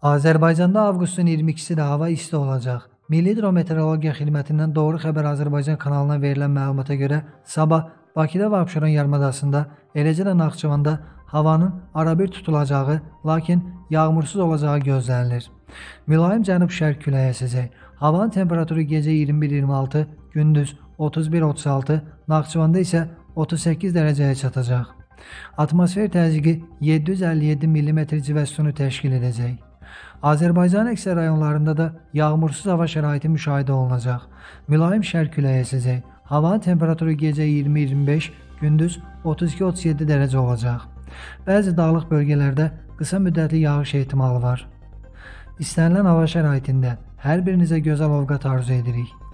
Azərbaycanda avqustun 22-si də hava isti olacaq. Milli Hidrometeorologiya Xidmətindən Doğru Xəbər Azərbaycan kanalına verilən məlumata görə sabah Bakıda və Abşeron yarımadasında, eləcə də Naxçıvanda havanın arabir tutulacağı, lakin yağmursuz olacağı gözlənilir. Mülayim cənub-şərq küləyi əsəcək. Havanın temperaturu gecə 21-26, gündüz 31-36, Naxçıvanda isə 38 dərəcəyə çatacaq. Atmosfer təzyiqi 757 mm civə sütunu təşkil edəcək. Azərbaycanın əksər rayonlarında da yağmursuz hava şəraiti müşahidə olunacaq. Mülayim şərq küləyi əsəcək. Havanın temperaturu gecə 20-25, gündüz 32-37 dərəcə olacaq. Bəzi dağlıq bölgələrdə qısa müddətli yağış ehtimalı var. İstənilən hava şəraitində hər birinizə gözəl ovqat arzu edirik.